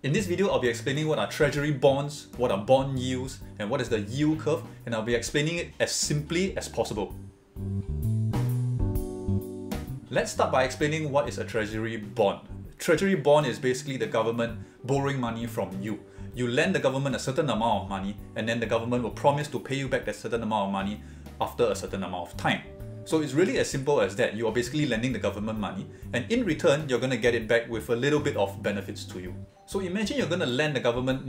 In this video, I'll be explaining what are treasury bonds, what are bond yields, and what is the yield curve, and I'll be explaining it as simply as possible. Let's start by explaining what is a treasury bond. Treasury bond is basically the government borrowing money from you. You lend the government a certain amount of money, and then the government will promise to pay you back that certain amount of money after a certain amount of time. So it's really as simple as that. You are basically lending the government money, and in return, you're going to get it back with a little bit of benefits to you. So imagine you're going to lend the government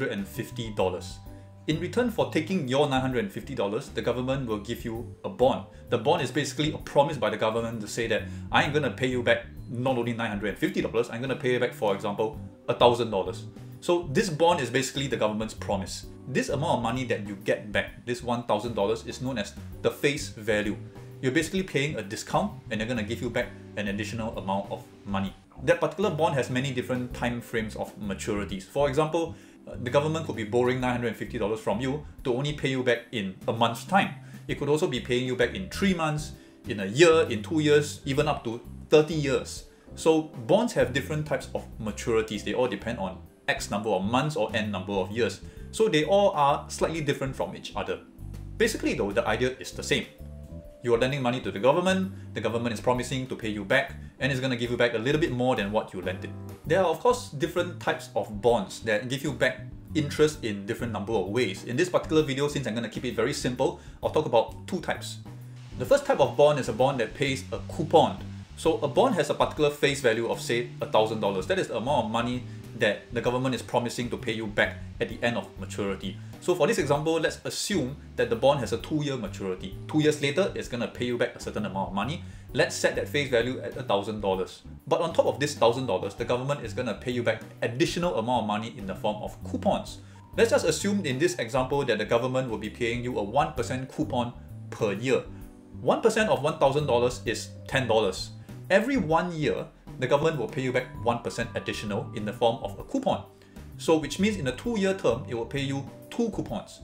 $950. In return for taking your $950, the government will give you a bond. The bond is basically a promise by the government to say that I'm going to pay you back not only $950, I'm going to pay you back, for example, $1,000. So this bond is basically the government's promise. This amount of money that you get back, this $1,000, is known as the face value. You're basically paying a discount and they're going to give you back an additional amount of money. That particular bond has many different time frames of maturities. For example, the government could be borrowing $950 from you to only pay you back in a month's time. It could also be paying you back in 3 months, in a year, in 2 years, even up to 30 years. So bonds have different types of maturities. They all depend on X number of months or N number of years. So they all are slightly different from each other. Basically though, the idea is the same. You are lending money to the government is promising to pay you back, and it's going to give you back a little bit more than what you lent it. There are of course different types of bonds that give you back interest in different number of ways. In this particular video, since I'm going to keep it very simple, I'll talk about two types. The first type of bond is a bond that pays a coupon. So a bond has a particular face value of say $1,000. That is the amount of money that the government is promising to pay you back at the end of maturity. So for this example, let's assume that the bond has a 2-year maturity. 2 years later, it's going to pay you back a certain amount of money. Let's set that face value at $1,000. But on top of this $1,000, the government is going to pay you back additional amount of money in the form of coupons. Let's just assume in this example that the government will be paying you a 1% coupon per year. 1% of $1,000 is $10. Every 1 year, the government will pay you back 1% additional in the form of a coupon. So which means in a 2-year term, it will pay you 2 coupons.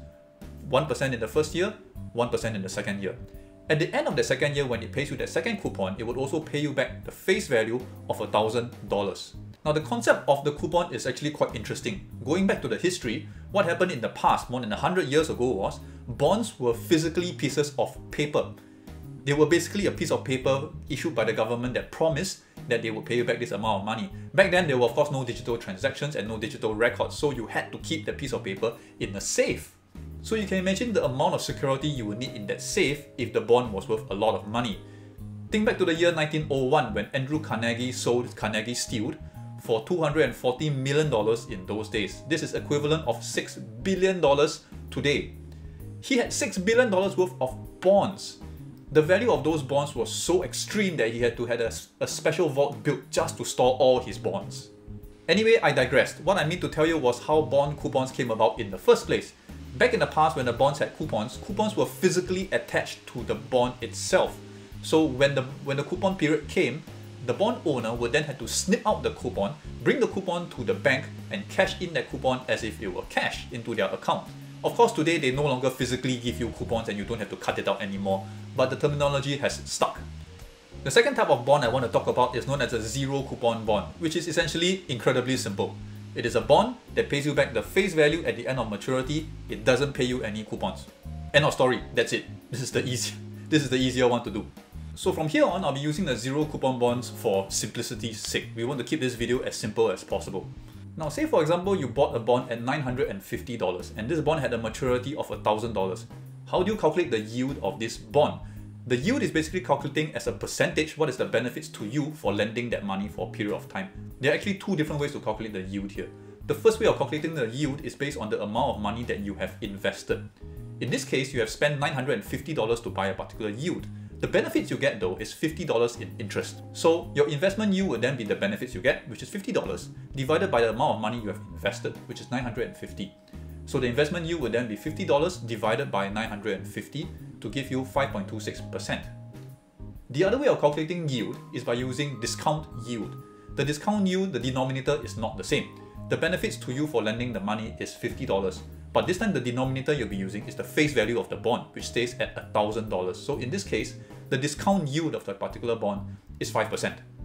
1% in the first year, 1% in the second year. At the end of the second year, when it pays you that second coupon, it would also pay you back the face value of $1,000. Now the concept of the coupon is actually quite interesting. Going back to the history, what happened in the past, more than 100 years ago, was bonds were physically pieces of paper. They were basically a piece of paper issued by the government that promised that they would pay you back this amount of money. Back then, there were of course no digital transactions and no digital records, so you had to keep that piece of paper in a safe. So you can imagine the amount of security you would need in that safe if the bond was worth a lot of money. Think back to the year 1901 when Andrew Carnegie sold Carnegie Steel for $240 million in those days. This is equivalent of $6 billion today. He had $6 billion worth of bonds. The value of those bonds was so extreme that he had to have a special vault built just to store all his bonds. Anyway, I digressed. What I mean to tell you was how bond coupons came about in the first place. Back in the past, when the bonds had coupons were physically attached to the bond itself. So when the coupon period came, the bond owner would then have to snip out the coupon, bring the coupon to the bank and cash in that coupon as if it were cash into their account. Of course, today they no longer physically give you coupons and you don't have to cut it out anymore, but the terminology has stuck. The second type of bond I want to talk about is known as a zero coupon bond, which is essentially incredibly simple. It is a bond that pays you back the face value at the end of maturity. It doesn't pay you any coupons. End of story, that's it. This is the easier one to do. So from here on, I'll be using the zero coupon bonds for simplicity's sake. We want to keep this video as simple as possible. Now say for example you bought a bond at $950 and this bond had a maturity of $1,000. How do you calculate the yield of this bond? The yield is basically calculating as a percentage what is the benefits to you for lending that money for a period of time. There are actually two different ways to calculate the yield here. The first way of calculating the yield is based on the amount of money that you have invested. In this case, you have spent $950 to buy a particular yield. The benefits you get though is $50 in interest. So your investment yield would then be the benefits you get, which is $50, divided by the amount of money you have invested, which is $950. So the investment yield would then be $50 divided by $950 to give you 5.26%. The other way of calculating yield is by using discount yield. The discount yield, the denominator is not the same. The benefits to you for lending the money is $50. But this time the denominator you'll be using is the face value of the bond, which stays at $1,000. So in this case, the discount yield of the particular bond is 5%.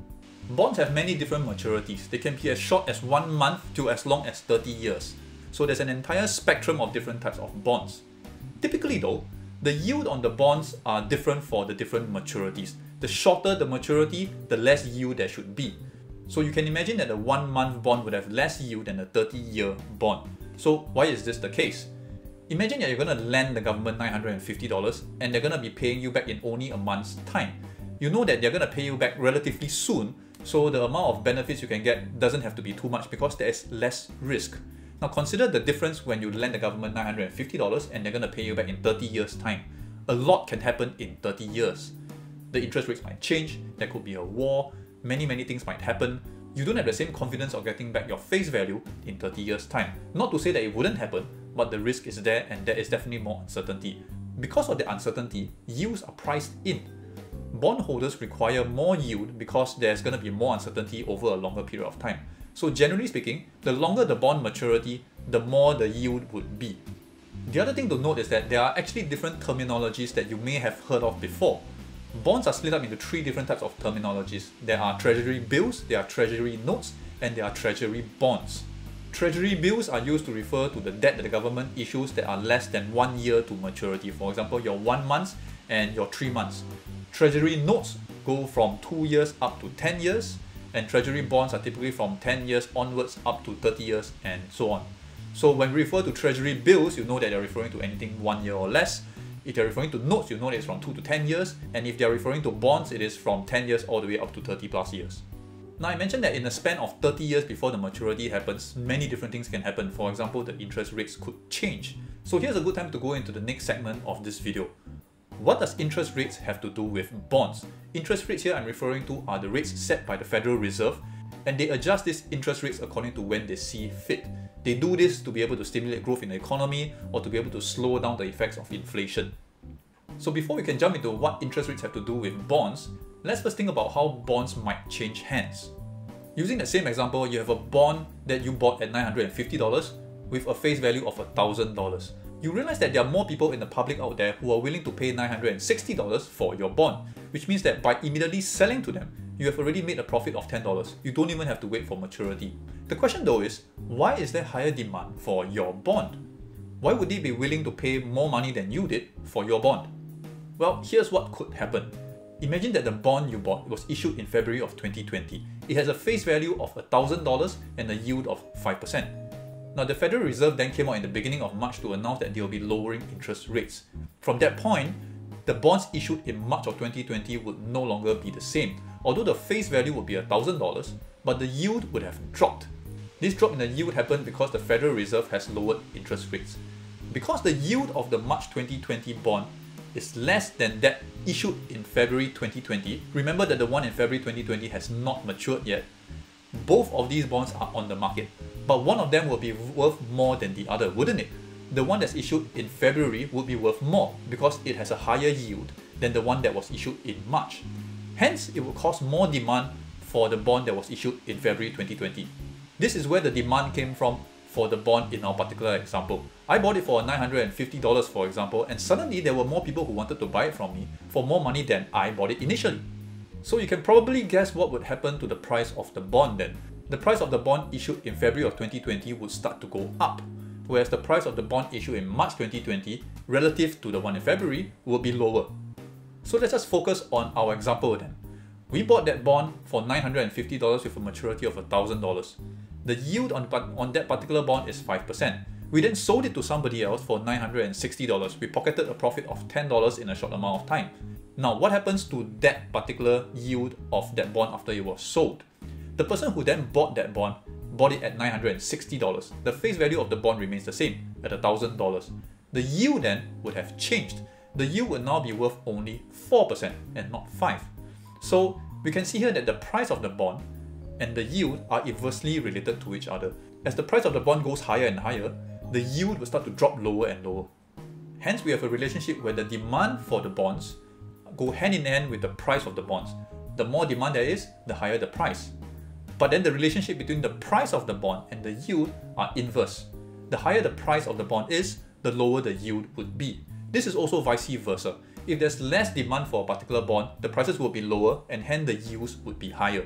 Bonds have many different maturities. They can be as short as 1 month to as long as 30 years. So there's an entire spectrum of different types of bonds. Typically though, the yield on the bonds are different for the different maturities. The shorter the maturity, the less yield there should be. So you can imagine that a 1 month bond would have less yield than a 30-year bond. So why is this the case? Imagine that you're going to lend the government $950 and they're going to be paying you back in only a month's time. You know that they're going to pay you back relatively soon, so the amount of benefits you can get doesn't have to be too much because there is less risk. Now consider the difference when you lend the government $950 and they're going to pay you back in 30 years' time. A lot can happen in 30 years. The interest rates might change, there could be a war, many things might happen. You don't have the same confidence of getting back your face value in 30 years' time. Not to say that it wouldn't happen, but the risk is there and there is definitely more uncertainty. Because of the uncertainty, yields are priced in. Bondholders require more yield because there's going to be more uncertainty over a longer period of time. So generally speaking, the longer the bond maturity, the more the yield would be. The other thing to note is that there are actually different terminologies that you may have heard of before. Bonds are split up into 3 different types of terminologies. There are treasury bills, there are treasury notes, and there are treasury bonds. Treasury bills are used to refer to the debt that the government issues that are less than 1 year to maturity. For example, your 1 month and your 3 months. Treasury notes go from 2 years up to 10 years, and treasury bonds are typically from 10 years onwards up to 30 years and so on. So when we refer to treasury bills, you know that they're referring to anything 1 year or less. If they're referring to notes, you know that it's from 2 to 10 years, and if they're referring to bonds, it is from 10 years all the way up to 30 plus years. Now I mentioned that in a span of 30 years before the maturity happens, many different things can happen. For example, the interest rates could change. So here's a good time to go into the next segment of this video. What does interest rates have to do with bonds? Interest rates here I'm referring to are the rates set by the Federal Reserve, and they adjust these interest rates according to when they see fit. They do this to be able to stimulate growth in the economy or to be able to slow down the effects of inflation. So before we can jump into what interest rates have to do with bonds, let's first think about how bonds might change hands. Using the same example, you have a bond that you bought at $950 with a face value of $1,000. You realize that there are more people in the public out there who are willing to pay $960 for your bond, which means that by immediately selling to them, you have already made a profit of $10. You don't even have to wait for maturity. The question though is, why is there higher demand for your bond? Why would they be willing to pay more money than you did for your bond? Well, here's what could happen. Imagine that the bond you bought was issued in February of 2020. It has a face value of $1,000 and a yield of 5%. Now the Federal Reserve then came out in the beginning of March to announce that they will be lowering interest rates. From that point, the bonds issued in March of 2020 would no longer be the same. Although the face value would be $1,000, but the yield would have dropped. This drop in the yield happened because the Federal Reserve has lowered interest rates. Because the yield of the March 2020 bond is less than that issued in February 2020, remember that the one in February 2020 has not matured yet. Both of these bonds are on the market, but one of them will be worth more than the other, wouldn't it? The one that's issued in February would be worth more because it has a higher yield than the one that was issued in March. Hence, it will cause more demand for the bond that was issued in February 2020. This is where the demand came from for the bond in our particular example. I bought it for $950 for example, and suddenly there were more people who wanted to buy it from me for more money than I bought it initially. So you can probably guess what would happen to the price of the bond then. The price of the bond issued in February of 2020 would start to go up, whereas the price of the bond issued in March 2020 relative to the one in February will be lower. So let's just focus on our example then. We bought that bond for $950 with a maturity of $1,000. The yield on that particular bond is 5%. We then sold it to somebody else for $960. We pocketed a profit of $10 in a short amount of time. Now, what happens to that particular yield of that bond after it was sold? The person who then bought that bond bought it at $960. The face value of the bond remains the same at $1,000. The yield then would have changed. The yield would now be worth only 4% and not 5%. So we can see here that the price of the bond and the yield are inversely related to each other. As the price of the bond goes higher and higher, the yield will start to drop lower and lower. Hence, we have a relationship where the demand for the bonds go hand in hand with the price of the bonds. The more demand there is, the higher the price. But then the relationship between the price of the bond and the yield are inverse. The higher the price of the bond is, the lower the yield would be. This is also vice versa. If there's less demand for a particular bond, the prices will be lower and hence the yields would be higher.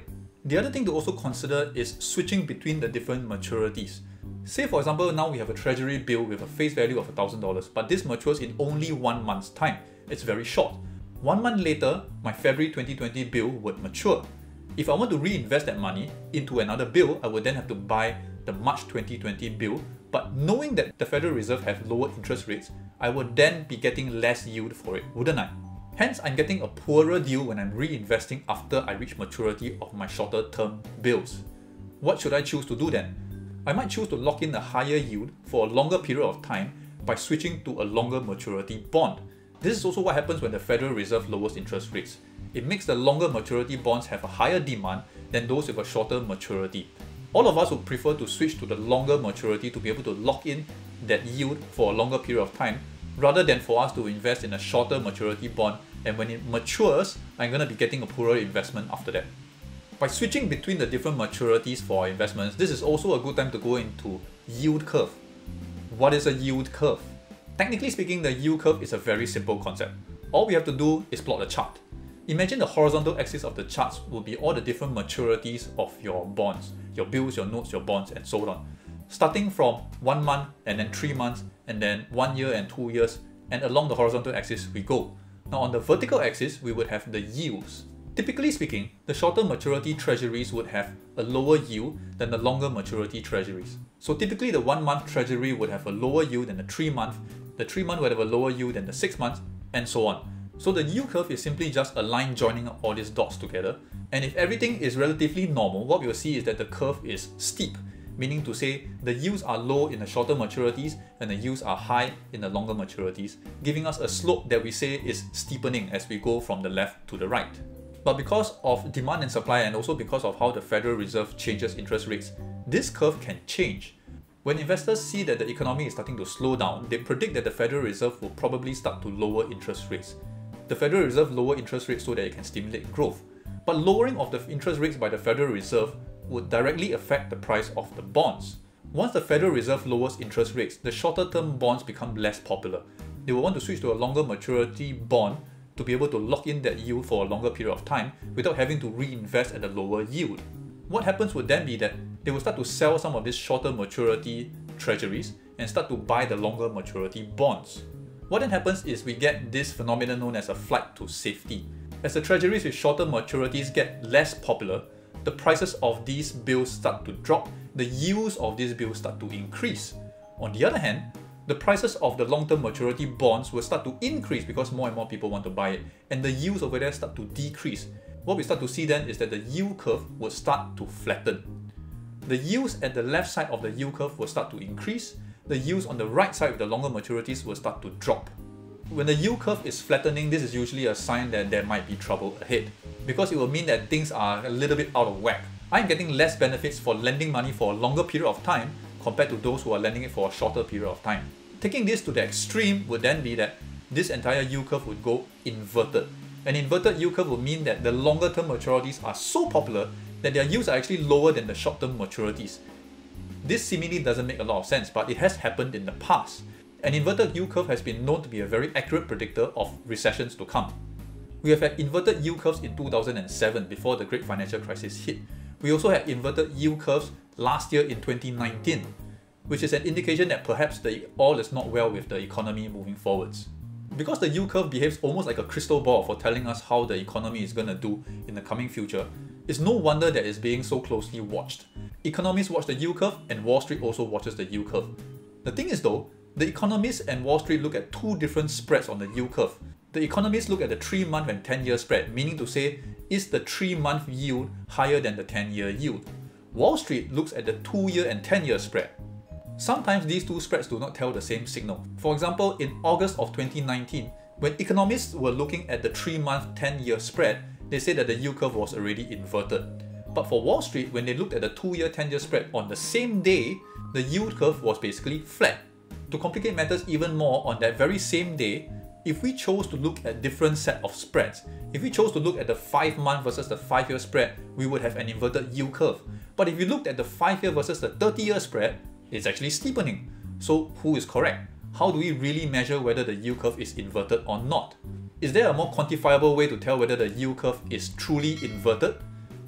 The other thing to also consider is switching between the different maturities. Say for example, now we have a treasury bill with a face value of $1,000, but this matures in only 1 month's time. It's very short. 1 month later, my February 2020 bill would mature. If I want to reinvest that money into another bill, I would then have to buy the March 2020 bill, but knowing that the Federal Reserve have lower interest rates, I would then be getting less yield for it, wouldn't I? Hence, I'm getting a poorer deal when I'm reinvesting after I reach maturity of my shorter term bills. What should I choose to do then? I might choose to lock in a higher yield for a longer period of time by switching to a longer maturity bond. This is also what happens when the Federal Reserve lowers interest rates. It makes the longer maturity bonds have a higher demand than those with a shorter maturity. All of us would prefer to switch to the longer maturity to be able to lock in that yield for a longer period of time, rather than for us to invest in a shorter maturity bond, and when it matures, I'm going to be getting a poorer investment after that. By switching between the different maturities for our investments, this is also a good time to go into yield curve. What is a yield curve? Technically speaking, the yield curve is a very simple concept. All we have to do is plot a chart. Imagine the horizontal axis of the charts will be all the different maturities of your bonds, your bills, your notes, your bonds, and so on. Starting from 1 month, and then 3 months, and then 1 year and 2 years, and along the horizontal axis we go. Now on the vertical axis, we would have the yields. Typically speaking, the shorter maturity treasuries would have a lower yield than the longer maturity treasuries. So typically the 1 month treasury would have a lower yield than the 3 month, the 3 month would have a lower yield than the 6 months, and so on. So the yield curve is simply just a line joining up all these dots together, and if everything is relatively normal, what we will see is that the curve is steep, meaning to say the yields are low in the shorter maturities and the yields are high in the longer maturities, giving us a slope that we say is steepening as we go from the left to the right. But because of demand and supply, and also because of how the Federal Reserve changes interest rates, this curve can change. When investors see that the economy is starting to slow down, they predict that the Federal Reserve will probably start to lower interest rates. The Federal Reserve lower interest rates so that it can stimulate growth. But lowering of the interest rates by the Federal Reserve would directly affect the price of the bonds. Once the Federal Reserve lowers interest rates, the shorter term bonds become less popular. They will want to switch to a longer maturity bond to be able to lock in that yield for a longer period of time without having to reinvest at a lower yield. What happens would then be that they will start to sell some of these shorter maturity treasuries and start to buy the longer maturity bonds. What then happens is we get this phenomenon known as a flight to safety. As the treasuries with shorter maturities get less popular, the prices of these bills start to drop, the yields of these bills start to increase. On the other hand, the prices of the long-term maturity bonds will start to increase because more and more people want to buy it, and the yields over there start to decrease. What we start to see then is that the yield curve will start to flatten. The yields at the left side of the yield curve will start to increase, the yields on the right side with the longer maturities will start to drop. When the yield curve is flattening, this is usually a sign that there might be trouble ahead, because it will mean that things are a little bit out of whack. I'm getting less benefits for lending money for a longer period of time compared to those who are lending it for a shorter period of time. Taking this to the extreme would then be that this entire yield curve would go inverted. An inverted yield curve would mean that the longer term maturities are so popular that their yields are actually lower than the short term maturities. This seemingly doesn't make a lot of sense, but it has happened in the past. An inverted yield curve has been known to be a very accurate predictor of recessions to come. We have had inverted yield curves in 2007 before the great financial crisis hit. We also had inverted yield curves last year in 2019, which is an indication that perhaps all is not well with the economy moving forwards. Because the yield curve behaves almost like a crystal ball for telling us how the economy is going to do in the coming future, it's no wonder that it's being so closely watched. Economists watch the yield curve and Wall Street also watches the yield curve. The thing is though, the economists and Wall Street look at two different spreads on the yield curve. The economists look at the 3-month and 10-year spread, meaning to say, is the 3-month yield higher than the 10-year yield? Wall Street looks at the 2-year and 10-year spread. Sometimes these two spreads do not tell the same signal. For example, in August of 2019, when economists were looking at the 3-month 10-year spread, they said that the yield curve was already inverted. But for Wall Street, when they looked at the 2-year 10-year spread on the same day, the yield curve was basically flat. To complicate matters even more, on that very same day, if we chose to look at different set of spreads, if we chose to look at the 5-month versus the 5-year spread, we would have an inverted yield curve. But if you looked at the 5-year versus the 30-year spread, it's actually steepening. So who is correct? How do we really measure whether the yield curve is inverted or not? Is there a more quantifiable way to tell whether the yield curve is truly inverted?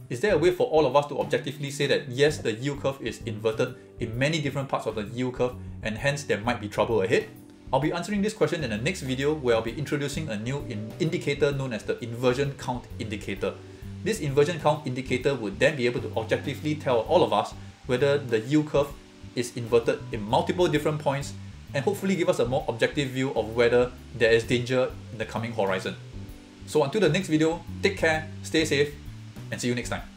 Is there a way for all of us to objectively say that yes, the yield curve is inverted in many different parts of the yield curve and hence there might be trouble ahead? I'll be answering this question in the next video where I'll be introducing a new indicator known as the inversion count indicator. This inversion count indicator would then be able to objectively tell all of us whether the yield curve is inverted in multiple different points and hopefully give us a more objective view of whether there is danger in the coming horizon. So until the next video, take care, stay safe, and see you next time.